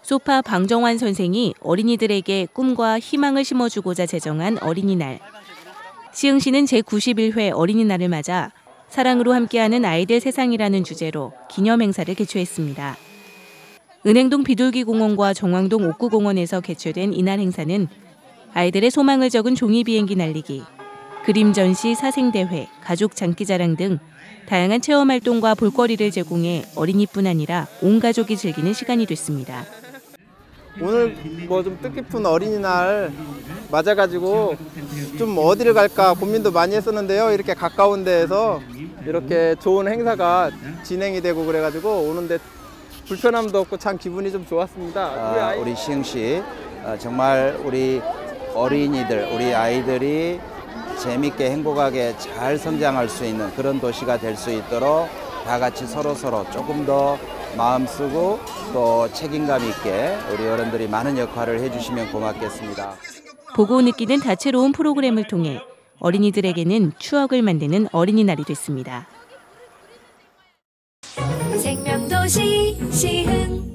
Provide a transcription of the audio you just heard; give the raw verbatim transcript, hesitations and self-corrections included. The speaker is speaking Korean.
소파 방정환 선생이 어린이들에게 꿈과 희망을 심어주고자 제정한 어린이날. 시흥시는 제구십일 회 어린이날을 맞아 사랑으로 함께하는 아이들 세상이라는 주제로 기념행사를 개최했습니다. 은행동 비둘기공원과 정왕동 옥구공원에서 개최된 이날 행사는 아이들의 소망을 적은 종이 비행기 날리기, 그림 전시 사생대회, 가족 장기자랑 등 다양한 체험활동과 볼거리를 제공해 어린이뿐 아니라 온 가족이 즐기는 시간이 됐습니다. 오늘 뭐 좀 뜻깊은 어린이날 맞아가지고 좀 어디를 갈까 고민도 많이 했었는데요. 이렇게 가까운 데에서 이렇게 좋은 행사가 진행이 되고 그래가지고 오는데 불편함도 없고 참 기분이 좀 좋았습니다. 아, 우리 시흥시 정말 우리 어린이들, 우리 아이들이 재밌게 행복하게 잘 성장할 수 있는 그런 도시가 될 수 있도록 다 같이 서로서로 조금 더 마음 쓰고 또 책임감 있게 우리 어른들이 많은 역할을 해주시면 고맙겠습니다. 보고 느끼는 다채로운 프로그램을 통해 어린이들에게는 추억을 만드는 어린이날이 됐습니다. 생명도시 시흥